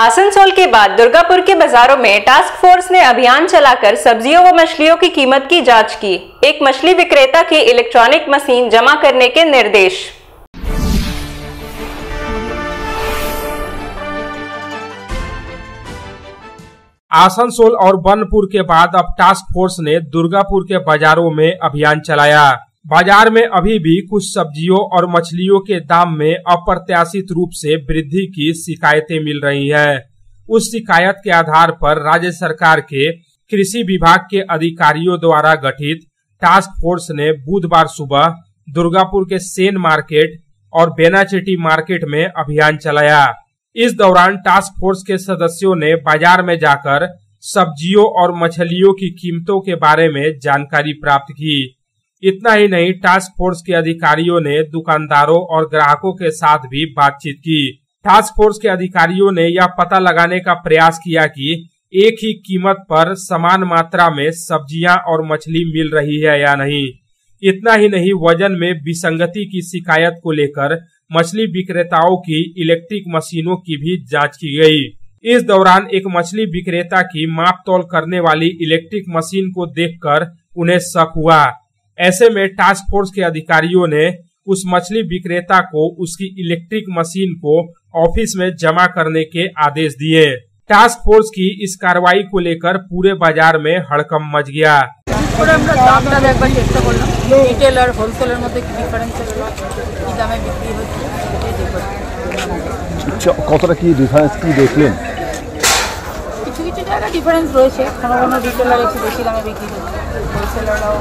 आसनसोल के बाद दुर्गापुर के बाजारों में टास्क फोर्स ने अभियान चलाकर सब्जियों व मछलियों की कीमत की जांच की। एक मछली विक्रेता की इलेक्ट्रॉनिक मशीन जमा करने के निर्देश। आसनसोल और बनपुर के बाद अब टास्क फोर्स ने दुर्गापुर के बाजारों में अभियान चलाया। बाजार में अभी भी कुछ सब्जियों और मछलियों के दाम में अप्रत्याशित रूप से वृद्धि की शिकायतें मिल रही हैं। उस शिकायत के आधार पर राज्य सरकार के कृषि विभाग के अधिकारियों द्वारा गठित टास्क फोर्स ने बुधवार सुबह दुर्गापुर के सेन मार्केट और बेनाचेटी मार्केट में अभियान चलाया। इस दौरान टास्क फोर्स के सदस्यों ने बाजार में जाकर सब्जियों और मछलियों की कीमतों के बारे में जानकारी प्राप्त की। इतना ही नहीं, टास्क फोर्स के अधिकारियों ने दुकानदारों और ग्राहकों के साथ भी बातचीत की। टास्क फोर्स के अधिकारियों ने यह पता लगाने का प्रयास किया कि एक ही कीमत पर समान मात्रा में सब्जियां और मछली मिल रही है या नहीं। इतना ही नहीं, वजन में विसंगति की शिकायत को लेकर मछली विक्रेताओं की इलेक्ट्रिक मशीनों की भी जांच की गई। इस दौरान एक मछली विक्रेता की माप तौल करने वाली इलेक्ट्रिक मशीन को देखकर उन्हें शक हुआ। ऐसे में टास्क फोर्स के अधिकारियों ने उस मछली विक्रेता को उसकी इलेक्ट्रिक मशीन को ऑफिस में जमा करने के आदेश दिए। टास्क फोर्स की इस कार्रवाई को लेकर पूरे बाजार में हड़कंप मच गया। কতটা কি ডিফারেন্স কি দেখলেন? কিছু কিছু জায়গা ডিফারেন্স রয়েছে, কোনো কোনো রিটেলার একটু বেশি দামে বিক্রি করছে, হোলসেলাররাও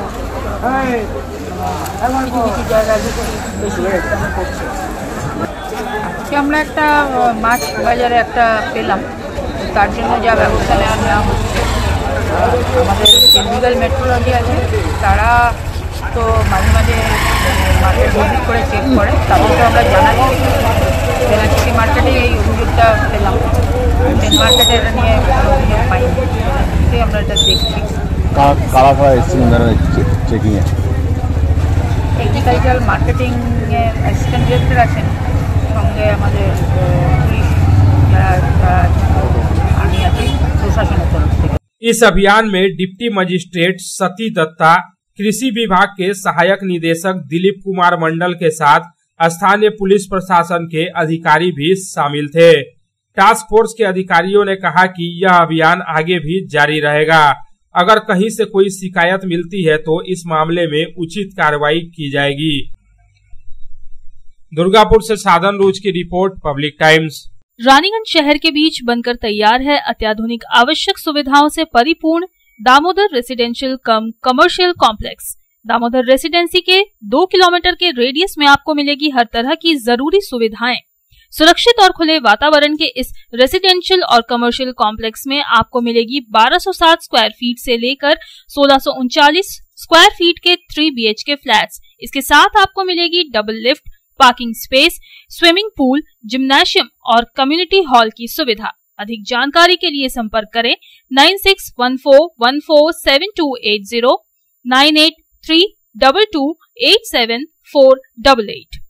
কিছু কিছু জায়গায় বেশি দামে করছে। আজকে আমরা একটা মাছ বাজারে একটা পেলাম, তার জন্য যা ব্যবস্থা নেওয়া হচ্ছে। আমাদের যে লিগাল মেট্রোলজি আছে তারা তো মাঝে মাঝে মার্কেট ভিজিট করে চেক করে, তারপরে আমরা জানাচ্ছি বেনাচিটি মার্কেটে এই অভিযোগটা পেলাম, মেন মার্কেটে এটা নিয়ে অভিযোগ পাইনি, আমরা এটা দেখছি। কারা কারা এসেছিলেন চেকিংয়ে? এগ্রিকালচারাল মার্কেটিং এর অ্যাসিস্ট্যান্ট ডিরেক্টর আছেন, সঙ্গে আমাদের পুলিশ যারা আমি আছি প্রশাসনের তরফ থেকে। इस अभियान में डिप्टी मजिस्ट्रेट सती दत्ता, कृषि विभाग के सहायक निदेशक दिलीप कुमार मंडल के साथ स्थानीय पुलिस प्रशासन के अधिकारी भी शामिल थे। टास्क फोर्स के अधिकारियों ने कहा कि यह अभियान आगे भी जारी रहेगा। अगर कहीं से कोई शिकायत मिलती है तो इस मामले में उचित कार्रवाई की जाएगी। दुर्गापुर से साधन रोज की रिपोर्ट, पब्लिक टाइम्स। रानीगंज शहर के बीच बनकर तैयार है अत्याधुनिक आवश्यक सुविधाओं से परिपूर्ण Damodar residential cum commercial complex. Damodar residency के 2 किलोमीटर के रेडियस में आपको मिलेगी हर तरह की जरूरी सुविधाएं। सुरक्षित और खुले वातावरण के इस रेसिडेंशियल और कमर्शियल कॉम्प्लेक्स में आपको मिलेगी 1207 स्क्वायर फीट से लेकर 1639 स्क्वायर फीट के 3 BHK फ्लैट्स। इसके साथ आपको मिलेगी double lift, parking space, swimming pool, gymnasium और कम्युनिटी हॉल की सुविधा। अधिक जानकारी के लिए संपर्क करें 9614147280, 9832287488।